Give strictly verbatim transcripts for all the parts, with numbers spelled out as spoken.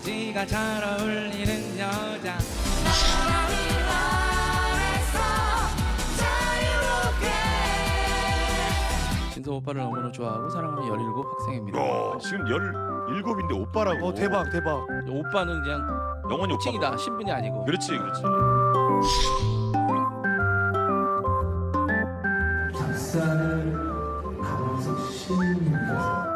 바지가 잘 어울리는 여자. 진서 오빠를 너무나 좋아하고 사랑하는 열일곱 학생입니다. 야, 지금 열일곱인데 오빠라고. 어 대박 대박. 오빠는 그냥 영원히 호칭이다. 오빠가. 신분이 아니고. 그렇지 그렇지. 작사를 강원석 시인님께서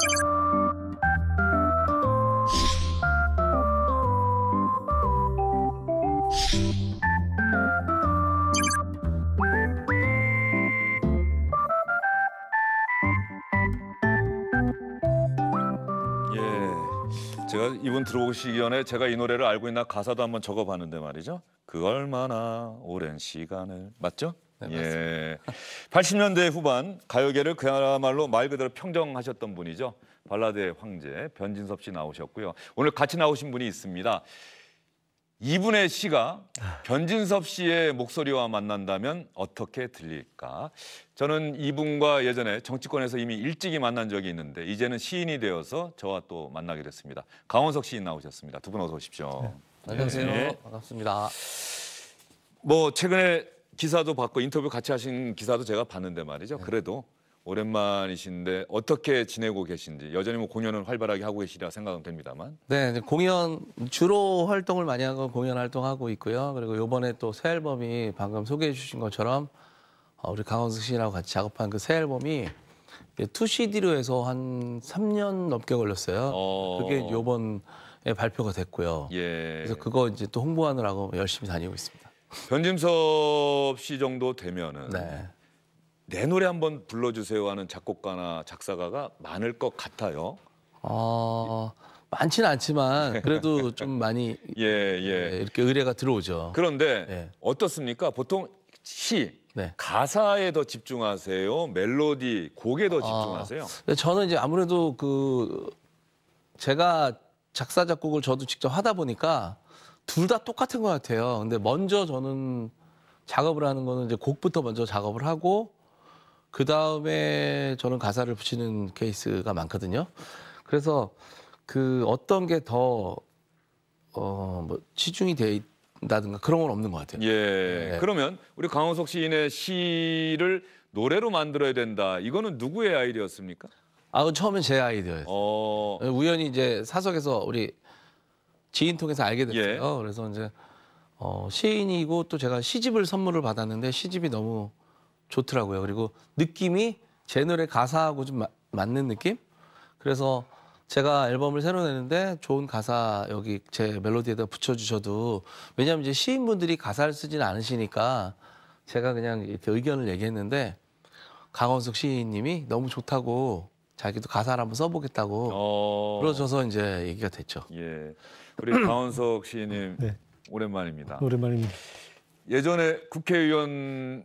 예, 제가 이분 들어오시기 전에 제가 이 노래를 알고 있나 가사도 한번 적어봤는데 말이죠. 그 얼마나 오랜 시간을 맞죠? 네, 예, 팔십 년대 후반 가요계를 그야말로 말 그대로 평정하셨던 분이죠. 발라드의 황제 변진섭 씨 나오셨고요. 오늘 같이 나오신 분이 있습니다. 이분의 시가 변진섭 씨의 목소리와 만난다면 어떻게 들릴까? 저는 이분과 예전에 정치권에서 이미 일찍이 만난 적이 있는데 이제는 시인이 되어서 저와 또 만나게 됐습니다. 강원석 시인 나오셨습니다. 두 분 어서 오십시오. 네. 안녕하세요. 네. 반갑습니다. 뭐 최근에 기사도 봤고 인터뷰 같이 하신 기사도 제가 봤는데 말이죠. 네. 그래도 오랜만이신데 어떻게 지내고 계신지 여전히 뭐 공연은 활발하게 하고 계시리라 생각은 됩니다만. 네, 이제 공연 주로 활동을 많이 하고 공연 활동하고 있고요. 그리고 이번에 또 새 앨범이 방금 소개해 주신 것처럼 어, 우리 강원석 씨랑 같이 작업한 그 새 앨범이 투 씨디로 해서 한 삼 년 넘게 걸렸어요. 어... 그게 이번에 발표가 됐고요. 예. 그래서 그거 이제 또 홍보하느라고 열심히 다니고 있습니다. 변진섭 씨 정도 되면은 네. 내 노래 한번 불러주세요 하는 작곡가나 작사가가 많을 것 같아요. 어, 많지는 않지만 그래도 좀 많이 예, 예. 네, 이렇게 의뢰가 들어오죠. 그런데 네. 어떻습니까? 보통 시, 네. 가사에 더 집중하세요? 멜로디, 곡에 더 집중하세요? 아, 저는 이제 아무래도 그 제가 작사 작곡을 저도 직접 하다 보니까 둘 다 똑같은 것 같아요. 근데 먼저 저는 작업을 하는 거는 이제 곡부터 먼저 작업을 하고 그 다음에 저는 가사를 붙이는 케이스가 많거든요. 그래서 그 어떤 게 더 어 뭐 치중이 돼 있다든가 그런 건 없는 것 같아요. 예. 네. 그러면 우리 강원석 시인의 시를 노래로 만들어야 된다. 이거는 누구의 아이디어였습니까? 아, 그건 처음엔 제 아이디어였어요. 어, 우연히 이제 사석에서 우리 지인 통해서 알게 됐어요. 예. 그래서 이제 어, 시인이고 또 제가 시집을 선물을 받았는데 시집이 너무 좋더라고요. 그리고 느낌이 제 노래 가사하고 좀 마, 맞는 느낌? 그래서 제가 앨범을 새로 내는데 좋은 가사 여기 제 멜로디에다 붙여주셔도 왜냐하면 이제 시인분들이 가사를 쓰지는 않으시니까 제가 그냥 이렇게 의견을 얘기했는데 강원석 시인님이 너무 좋다고 자기도 가사를 한번 써보겠다고 어, 그러셔서 이제 얘기가 됐죠. 예. 우리 강원석 시인님 네. 오랜만입니다. 오랜만입니다. 예전에 국회의원실에서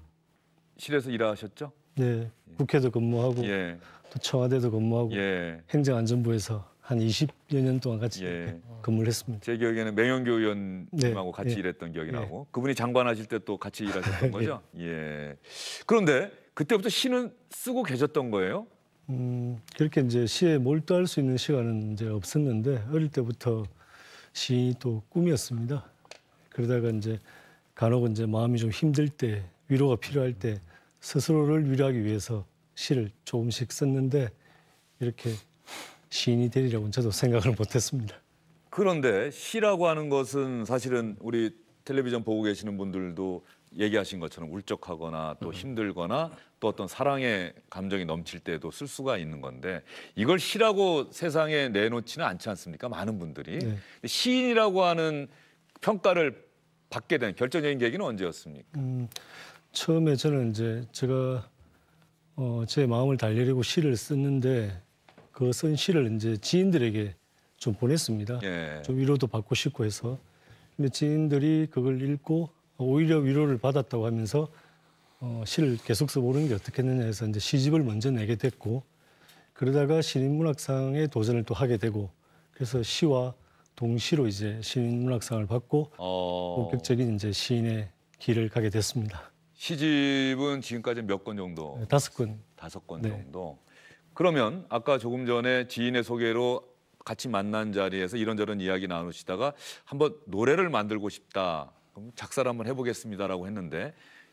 일하셨죠? 네, 국회도 근무하고 예, 또 청와대도 근무하고 예, 행정안전부에서 한 이십여 년 동안 같이 예. 근무를 했습니다. 제 기억에는 맹영규 의원님하고 네, 같이 예. 일했던 기억이 예. 나고 그분이 장관하실 때 또 같이 일하셨던 거죠? 예. 그런데 그때부터 시는 쓰고 계셨던 거예요? 음, 그렇게 이제 시에 몰두할 수 있는 시간은 이제 없었는데 어릴 때부터 시인이 또 꿈이었습니다. 그러다가 이제 간혹 이제 마음이 좀 힘들 때 위로가 필요할 때 스스로를 위로하기 위해서 시를 조금씩 썼는데 이렇게 시인이 되리라고는 저도 생각을 못했습니다. 그런데 시라고 하는 것은 사실은 우리 텔레비전 보고 계시는 분들도 얘기하신 것처럼 울적하거나 또 힘들거나 또 어떤 사랑의 감정이 넘칠 때도 쓸 수가 있는 건데 이걸 시라고 세상에 내놓지는 않지 않습니까? 많은 분들이. 네. 시인이라고 하는 평가를 받게 된 결정적인 계기는 언제였습니까? 음, 처음에 저는 이제 제가 어, 제 마음을 달래려고 시를 썼는데 그 쓴 시를 이제 지인들에게 좀 보냈습니다. 예. 좀 위로도 받고 싶고 해서. 근데 지인들이 그걸 읽고 오히려 위로를 받았다고 하면서 어, 시를 계속 써보는 게 어떻겠느냐 해서 이제 시집을 먼저 내게 됐고 그러다가 신인문학상에 도전을 또 하게 되고 그래서 시와 동시로 이제 신인문학상을 받고 어... 본격적인 이제 시인의 길을 가게 됐습니다. 시집은 지금까지 몇 권 정도? 다섯 권. 다섯 권 네. 정도. 그러면 아까 조금 전에 지인의 소개로 같이 만난 자리에서 이런저런 이야기 나누시다가 한번 노래를 만들고 싶다. 그럼 작사를 한번 해보겠습니다라고 했는데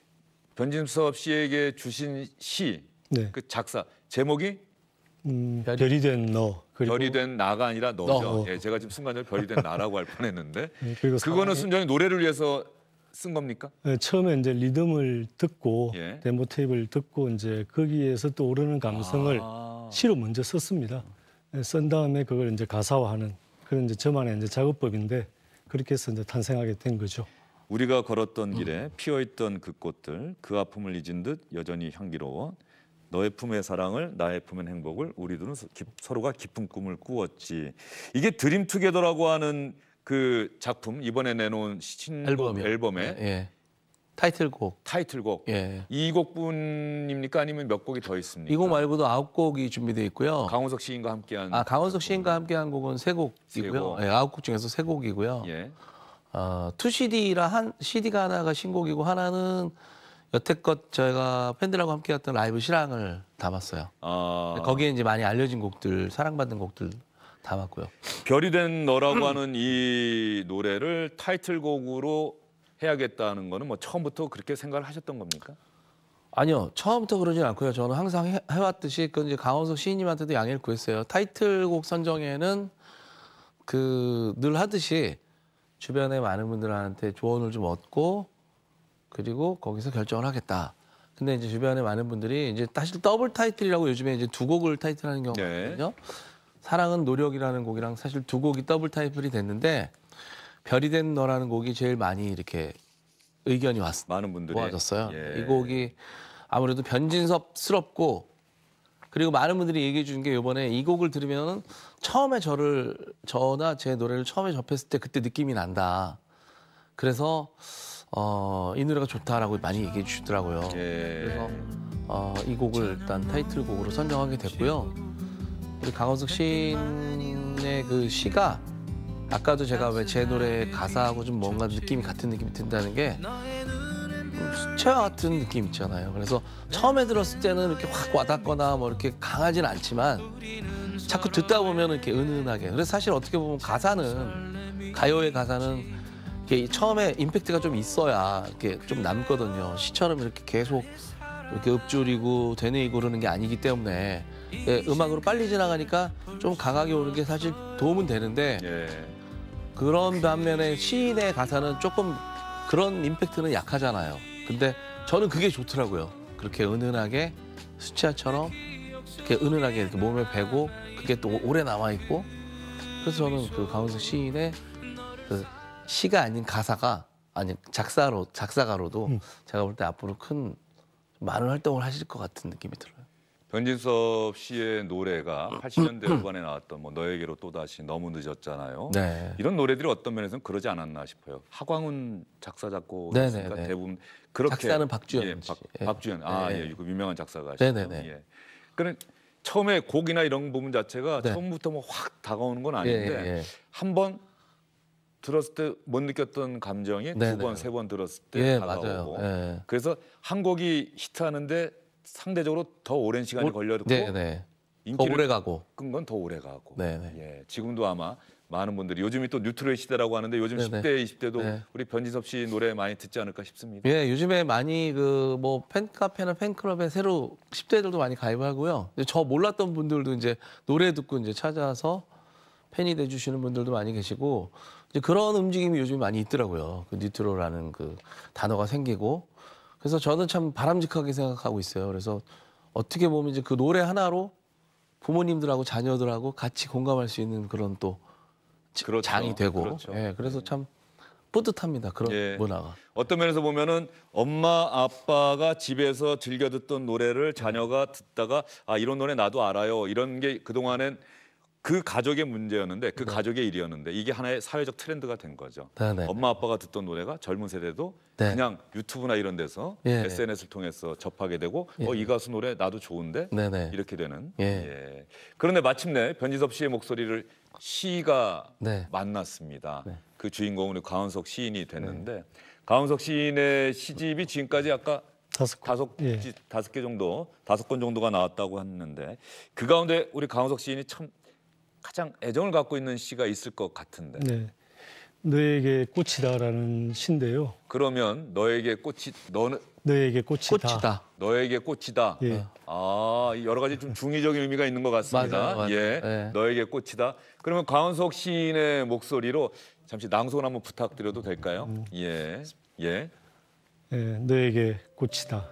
변진섭 씨에게 주신 시, 네. 그 작사 제목이 음, 별이- 별이 된 너. 그리고 별이 된 나가 아니라 너죠. 너. 예, 제가 지금 순간적으로 별이 된 나라고 할 뻔했는데 네, 그리고 그거는 사랑의- 순전히 노래를 위해서 쓴 겁니까? 네, 처음에 이제 리듬을 듣고 예. 데모 테이프를 듣고 이제 거기에서 또 오르는 감성을 아. 시로 먼저 썼습니다. 네, 쓴 다음에 그걸 이제 가사화하는 그런 이제 저만의 이제 작업법인데 그렇게 해서 이제 탄생하게 된 거죠. 우리가 걸었던 길에 피어있던 그 꽃들 그 아픔을 잊은 듯 여전히 향기로워 너의 품의 사랑을 나의 품의 행복을 우리들은 서- 기- 서로가 깊은 꿈을 꾸었지. 이게 드림투게더라고 하는 그 작품 이번에 내놓은 신곡 앨범이요. 앨범의 예, 예. 타이틀곡. 타이틀곡 예. 이 곡뿐입니까 아니면 몇 곡이 더 있습니까? 이 곡 말고도 아홉 곡이 준비되어 있고요. 강원석 시인과 함께한 아 강원석 시인과 함께한 곡은 세 세 곡이고요. 곡. 예, 아홉 곡 중에서 세 곡이고요. 예. 어, 투 씨디라 한 씨디가 하나가 신곡이고 하나는 여태껏 저희가 팬들하고 함께했던 라이브 실황을 담았어요. 아, 거기에 이제 많이 알려진 곡들, 사랑받는 곡들 담았고요. 별이 된 너라고 하는 이 노래를 타이틀곡으로 해야겠다는 거는 뭐 처음부터 그렇게 생각을 하셨던 겁니까? 아니요, 처음부터 그러진 않고요. 저는 항상 해, 해왔듯이 그 이제 강원석 시인님한테도 양해를 구했어요. 타이틀곡 선정에는 그 늘 하듯이 주변의 많은 분들한테 조언을 좀 얻고 그리고 거기서 결정을 하겠다. 근데 이제 주변에 많은 분들이 이제 사실 더블 타이틀이라고 요즘에 이제 두 곡을 타이틀하는 경우가 네. 있거든요. 사랑은 노력이라는 곡이랑 사실 두 곡이 더블 타이틀이 됐는데 별이 된 너라는 곡이 제일 많이 이렇게 의견이 왔, 많은 분들이 모아졌어요. 예. 이 곡이 아무래도 변진섭스럽고 그리고 많은 분들이 얘기해 주는 게 이번에 이 곡을 들으면은 처음에 저를 저나 제 노래를 처음에 접했을 때 그때 느낌이 난다. 그래서 어, 이 노래가 좋다라고 많이 얘기해 주시더라고요. 예. 그래서 어, 이 곡을 일단 타이틀곡으로 선정하게 됐고요. 우리 강원석 시인의 그 시가 아까도 제가 왜 제 노래 가사하고 좀 뭔가 느낌이 같은 느낌이 든다는 게 수채화 같은 느낌 있잖아요. 그래서 처음에 들었을 때는 이렇게 확 와닿거나 뭐 이렇게 강하진 않지만 자꾸 듣다 보면 이렇게 은은하게. 그래서 사실 어떻게 보면 가사는 가요의 가사는 이렇게 처음에 임팩트가 좀 있어야 이렇게 좀 남거든요. 시처럼 이렇게 계속 이렇게 읊조리고 되뇌이고 그러는 게 아니기 때문에 예, 음악으로 빨리 지나가니까 좀 강하게 오는 게 사실 도움은 되는데 예. 그런 반면에 시인의 가사는 조금 그런 임팩트는 약하잖아요. 근데 저는 그게 좋더라고요. 그렇게 은은하게 수채화처럼 이렇게 은은하게 이렇게 몸에 배고 그게 또 오래 남아 있고 그래서 저는 그 강원석 시인의 그 시가 아닌 가사가 아니 작사로 작사가로도 음. 제가 볼 때 앞으로 큰 많은 활동을 하실 것 같은 느낌이 들어요. 변진섭 씨의 노래가 팔십 년대 후반에 나왔던 뭐 너에게로 또다시 너무 늦었잖아요. 네. 이런 노래들이 어떤 면에서는 그러지 않았나 싶어요. 하광훈 작사 작곡 네, 있으니까 네, 네. 대부분 그렇게 작사는 박주현 예, 씨. 박, 예. 박주현 아 네. 예, 이거 유명한 작사가 네, 네, 네. 예. 그런 처음에 곡이나 이런 부분 자체가 네. 처음부터 뭐 확 다가오는 건 예, 아닌데 예, 예. 한 번 들었을 때 못 느꼈던 감정이 네, 두 번, 네. 세 번 들었을 때 예, 다가오고 맞아요. 예. 그래서 한 곡이 히트하는데 상대적으로 더 오랜 시간이 오- 걸려도 네, 네. 더 인기를 오래 가고. 끈 건 더 오래 가고. 네, 네. 예, 지금도 아마 많은 분들이 요즘이 또 뉴트로의 시대라고 하는데 요즘 네, 십 대, 이십 대도 네. 우리 변진섭 씨 노래 많이 듣지 않을까 싶습니다. 예, 요즘에 많이 그 뭐 팬카페나 팬클럽에 새로 십 대들도 많이 가입하고요. 근데 저 몰랐던 분들도 이제 노래 듣고 이제 찾아서 팬이 돼 주시는 분들도 많이 계시고 이제 그런 움직임이 요즘 많이 있더라고요. 그 뉴트로라는 그 단어가 생기고 그래서 저는 참 바람직하게 생각하고 있어요. 그래서 어떻게 보면 이제 그 노래 하나로 부모님들하고 자녀들하고 같이 공감할 수 있는 그런 또 그렇죠. 장이 되고 그렇죠. 예, 그래서 참 뿌듯합니다. 그런 예. 문화가. 어떤 면에서 보면은 엄마 아빠가 집에서 즐겨 듣던 노래를 자녀가 듣다가 아 이런 노래 나도 알아요. 이런 게 그동안엔 그 가족의 문제였는데 그 가족의 일이었는데 이게 하나의 사회적 트렌드가 된 거죠. 네, 네. 엄마 아빠가 듣던 노래가 젊은 세대도 네. 그냥 유튜브나 이런 데서 예. 에스엔에스를 통해서 접하게 되고 예. 어, 이 가수 노래 나도 좋은데 네네. 이렇게 되는. 예. 예. 그런데 마침내 변진섭 씨의 목소리를 시가 네. 만났습니다. 네. 그 주인공은 우리 강원석 시인이 됐는데 강원석 시인의 시집이 지금까지 아까 다섯 곡. 다섯 예. 지- 다섯 개 정도 다섯 권 정도가 나왔다고 했는데 그 가운데 우리 강원석 시인이 참 가장 애정을 갖고 있는 시가 있을 것 같은데. 네, 너에게 꽃이다라는 시인데요. 그러면 너에게 꽃이 너는 너에게 꽃이다. 꽃이다. 너에게 꽃이다. 예. 아, 여러 가지 좀 중의적인 의미가 있는 것 같습니다. 맞아요, 맞아요. 예, 네. 너에게 꽃이다. 그러면 강원석 시인의 목소리로 잠시 낭송을 한번 부탁드려도 될까요? 음. 예, 예. 예, 너에게 꽃이다.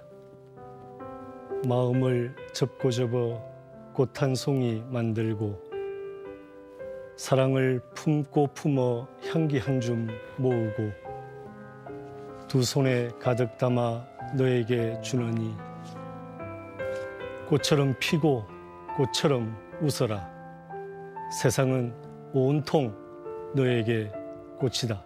마음을 접고 접어 꽃 한 송이 만들고 사랑을 품고 품어 향기 한 줌 모으고 두 손에 가득 담아 너에게 주노니 꽃처럼 피고 꽃처럼 웃어라. 세상은 온통 너에게 꽃이다.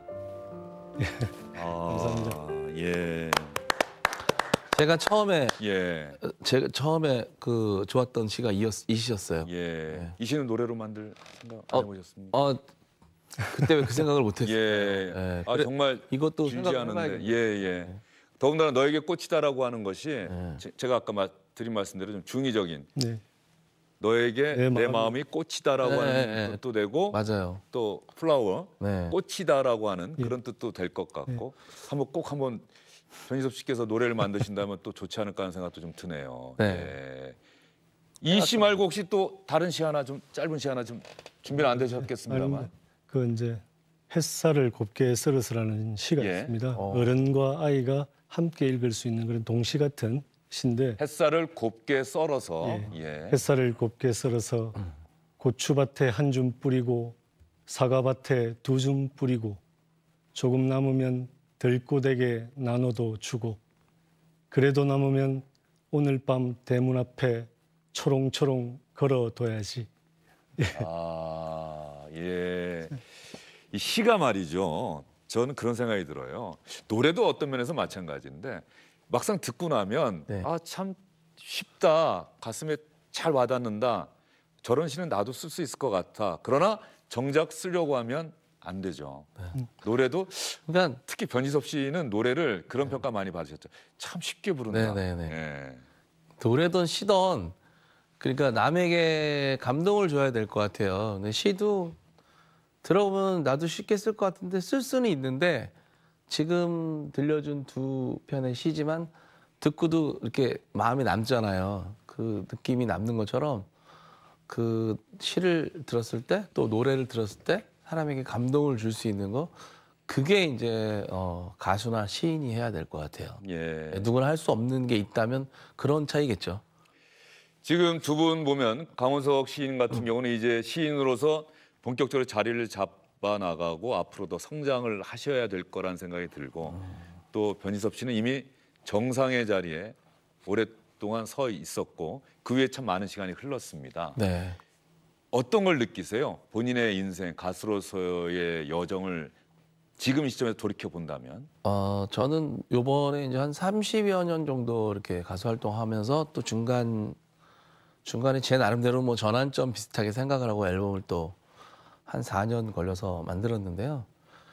아, 감사합니다. 예, 제가 처음에 예, 제가 처음에 그 좋았던 시가 이, 이 시였어요. 예. 이 시는 노래로 만들 생각 안 어, 해보셨습니까? 어 그때 왜 그 생각을 못했어요? 예. 예. 아 그래, 정말 이것도 진지하는데. 생각해봐야겠네요. 예, 예. 더군다나 너에게 꽃이다라고 하는 것이 예. 제, 제가 아까 마, 드린 말씀대로 좀 중의적인 네. 너에게 내, 내 마음이, 마음이 꽃이다라고 예, 하는 예, 예. 뜻도 되고 맞아요. 또 플라워 네. 꽃이다라고 하는 예. 그런 뜻도 될 것 같고 한번 꼭 한번 변희섭 씨께서 노래를 만드신다면 또 좋지 않을까 하는 생각도 좀 드네요. 네. 예. 이 시 말고 혹시 또 다른 시 하나 좀 짧은 시 하나 좀 준비는 안 되셨겠습니다만. 아닙니다. 그 이제 햇살을 곱게 썰어서라는 시가 예. 있습니다. 어. 어른과 아이가 함께 읽을 수 있는 그런 동시 같은 시인데 햇살을 곱게 썰어서 예. 예. 햇살을 곱게 썰어서 고추밭에 한 줌 뿌리고 사과밭에 두 줌 뿌리고 조금 남으면 들꽃에게 나눠도 주고 그래도 남으면 오늘 밤 대문 앞에 초롱초롱 걸어둬야지. 아, 예. 이 시가 말이죠. 저는 그런 생각이 들어요. 노래도 어떤 면에서 마찬가지인데 막상 듣고 나면 네. 아, 참 쉽다. 가슴에 잘 와닿는다. 저런 시는 나도 쓸 수 있을 것 같아. 그러나 정작 쓰려고 하면 안 되죠. 네. 노래도 그러니까 특히 변희섭 씨는 노래를 그런 평가 많이 받으셨죠. 참 쉽게 부른다. 네, 네, 네. 예. 노래든 시든 그러니까 남에게 감동을 줘야 될 것 같아요. 근데 시도 들어보면 나도 쉽게 쓸 것 같은데 쓸 수는 있는데 지금 들려준 두 편의 시지만 듣고도 이렇게 마음이 남잖아요. 그 느낌이 남는 것처럼 그 시를 들었을 때 또 노래를 들었을 때 사람에게 감동을 줄 수 있는 거 그게 이제 어, 가수나 시인이 해야 될 것 같아요. 예. 누구나 할 수 없는 게 있다면 그런 차이겠죠. 지금 두 분 보면 강원석 시인 같은 경우는 이제 시인으로서 본격적으로 자리를 잡아 나가고 앞으로 더 성장을 하셔야 될 거란 생각이 들고 또 변희섭 씨는 이미 정상의 자리에 오랫동안 서 있었고 그 위에 참 많은 시간이 흘렀습니다. 네. 어떤 걸 느끼세요? 본인의 인생 가수로서의 여정을 지금 이 시점에서 돌이켜 본다면? 어, 저는 요번에 이제 한 삼십여 년 정도 이렇게 가수 활동하면서 또 중간, 중간에 제 나름대로 뭐 전환점 비슷하게 생각을 하고 앨범을 또 한 사 년 걸려서 만들었는데요.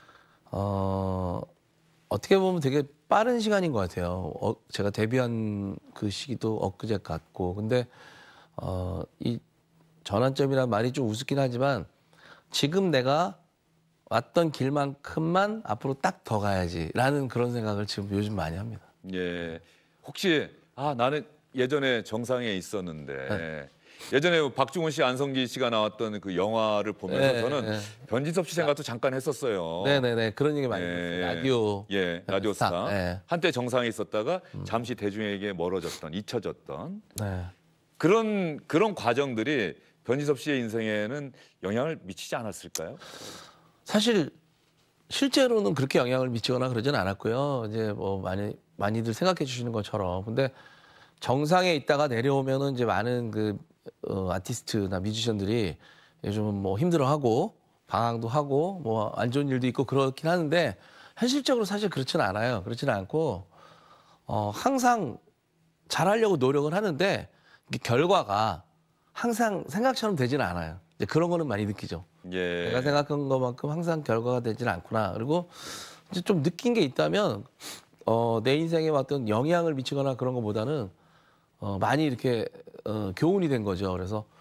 어, 어떻게 보면 되게 빠른 시간인 것 같아요. 어, 제가 데뷔한 그 시기도 엊그제 같고. 근데, 어, 이 전환점이란 말이 좀 우습긴 하지만 지금 내가 왔던 길만큼만 앞으로 딱 더 가야지라는 그런 생각을 지금 요즘 많이 합니다. 예. 혹시 아 나는 예전에 정상에 있었는데 네. 예전에 박중훈 씨, 안성기 씨가 나왔던 그 영화를 보면서 네, 저는 네. 변진섭 씨 생각도 잠깐 했었어요. 네네네 그런 얘기 많이 예, 했어요. 예. 라디오. 예, 라디오 스타. 스타. 네. 한때 정상에 있었다가 잠시 대중에게 멀어졌던, 잊혀졌던 네. 그런 그런 과정들이 변진섭 씨의 인생에는 영향을 미치지 않았을까요? 사실 실제로는 그렇게 영향을 미치거나 그러진 않았고요. 이제 뭐 많이 많이들 생각해 주시는 것처럼. 근데 정상에 있다가 내려오면은 이제 많은 그 어, 아티스트나 뮤지션들이 요즘은 뭐 힘들어하고 방황도 하고 뭐 안 좋은 일도 있고 그렇긴 하는데 현실적으로 사실 그렇지는 않아요. 그렇지는 않고 어, 항상 잘하려고 노력을 하는데 이게 결과가 항상 생각처럼 되지는 않아요. 이제 그런 거는 많이 느끼죠. 예. 내가 생각한 것만큼 항상 결과가 되지는 않구나. 그리고 이제 좀 느낀 게 있다면 어, 내 인생에 어떤 영향을 미치거나 그런 것보다는 어, 많이 이렇게 어, 교훈이 된 거죠. 그래서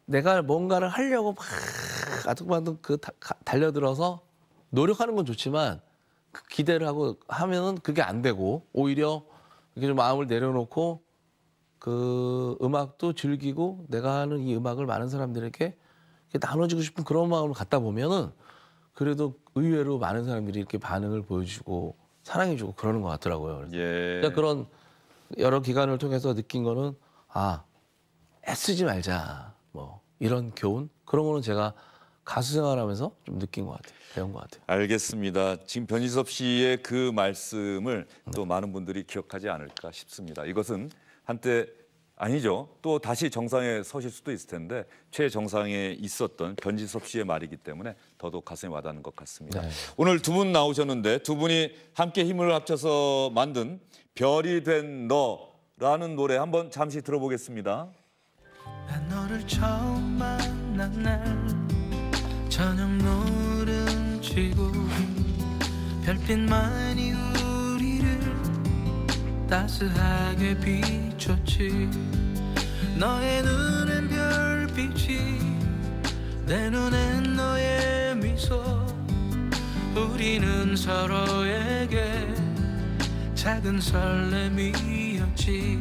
내가 뭔가를 하려고 막 아득바득 그 다- 가- 달려들어서 노력하는 건 좋지만 그 기대를 하고 하면은 그게 안 되고 오히려 이렇게 좀 마음을 내려놓고 그 음악도 즐기고 내가 하는 이 음악을 많은 사람들에게 이렇게 나눠주고 싶은 그런 마음을 갖다 보면은 그래도 의외로 많은 사람들이 이렇게 반응을 보여주고 사랑해주고 그러는 것 같더라고요. 그래서 예. 그러니까 그런 여러 기간을 통해서 느낀 거는 아 애쓰지 말자 뭐 이런 교훈 그런 거는 제가 가수 생활하면서 좀 느낀 것 같아요. 배운 것 같아요. 알겠습니다. 지금 변진섭 씨의 그 말씀을 또 많은 분들이 기억하지 않을까 싶습니다. 이것은 한때 아니죠. 또 다시 정상에 서실 수도 있을 텐데 최정상에 있었던 변진섭 씨의 말이기 때문에 더더욱 가슴에 와닿는 것 같습니다. 네. 오늘 두 분 나오셨는데 두 분이 함께 힘을 합쳐서 만든 별이 된 너라는 노래 한번 잠시 들어보겠습니다. 난 너를 처음 만난 날 저녁 노름 지고 별빛만이 우리를 따스하게 비췄지 너의 눈엔 별빛이 내 눈엔 너의 미소 우리는 서로에게 작은 설렘이었지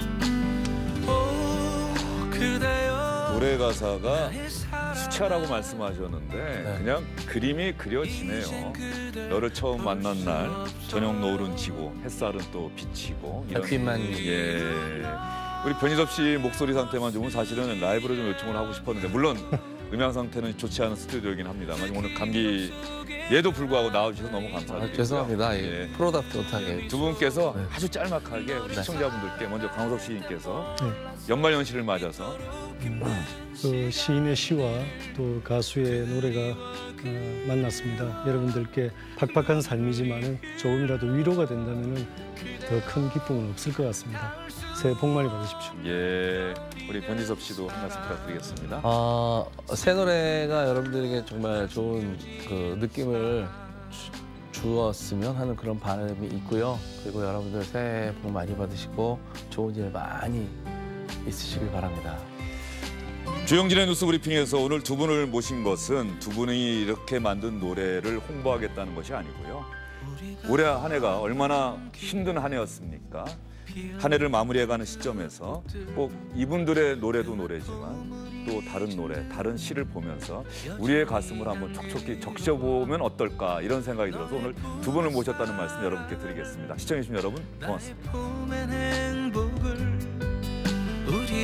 오 그대여 노래 가사가 수채화라고 말씀하셨는데 그냥 그림이 그려지네요. 너를 처음 만난 날 저녁 노을은 지고 햇살은 또 비치고 이런 별빛만이. 예. 우리 변희섭 씨 목소리 상태만 좋으면 사실은 라이브로 좀 요청을 하고 싶었는데 물론 음향 상태는 좋지 않은 스튜디오이긴 합니다만 오늘 감기에도 불구하고 나와주셔서 너무 감사드립니다. 아, 죄송합니다. 예. 예. 프로답지 못하게. 두 분께서 네. 아주 짤막하게 우리 시청자분들께 먼저 강호석 시인께서 네. 연말연시를 맞아서 그 시인의 시와 또 가수의 노래가 어, 만났습니다. 여러분들께 팍팍한 삶이지만은 조금이라도 위로가 된다면은 더 큰 기쁨은 없을 것 같습니다. 새해 복 많이 받으십시오. 예, 우리 변희섭 씨도 한 말씀 부탁드리겠습니다. 어, 새 노래가 여러분들에게 정말 좋은 그 느낌을 주, 주었으면 하는 그런 바람이 있고요. 그리고 여러분들 새해 복 많이 받으시고 좋은 일 많이 있으시길 바랍니다. 주영진의 뉴스 브리핑에서 오늘 두 분을 모신 것은 두 분이 이렇게 만든 노래를 홍보하겠다는 것이 아니고요. 올해 한 해가 얼마나 힘든 한 해였습니까? 한 해를 마무리해가는 시점에서 꼭 이분들의 노래도 노래지만 또 다른 노래, 다른 시를 보면서 우리의 가슴을 한번 촉촉히 적셔보면 어떨까 이런 생각이 들어서 오늘 두 분을 모셨다는 말씀 여러분께 드리겠습니다. 시청해주신 여러분 고맙습니다.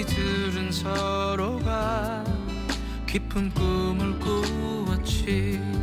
우리들은 서로가 깊은 꿈을 꾸었지